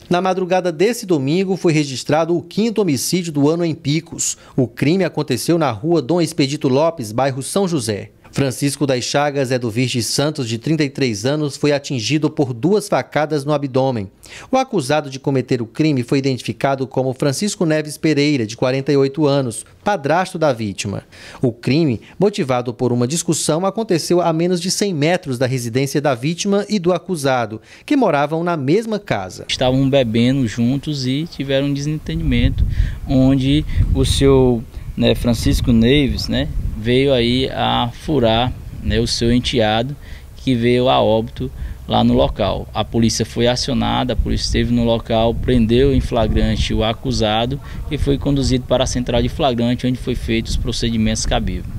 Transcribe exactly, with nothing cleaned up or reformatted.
Na madrugada desse domingo foi registrado o quinto homicídio do ano em Picos. O crime aconteceu na rua Dom Expedito Lopes, bairro São José. Francisco das Chagas Edovir Santos, de trinta e três anos, foi atingido por duas facadas no abdômen. O acusado de cometer o crime foi identificado como Francisco Neves Pereira, de quarenta e oito anos, padrasto da vítima. O crime, motivado por uma discussão, aconteceu a menos de cem metros da residência da vítima e do acusado, que moravam na mesma casa. Estavam bebendo juntos e tiveram um desentendimento, onde o seu né, Francisco Neves, né, veio aí a furar, né, o seu enteado, que veio a óbito lá no local. A polícia foi acionada, a polícia esteve no local, prendeu em flagrante o acusado e foi conduzido para a central de flagrante, onde foi feito os procedimentos cabíveis.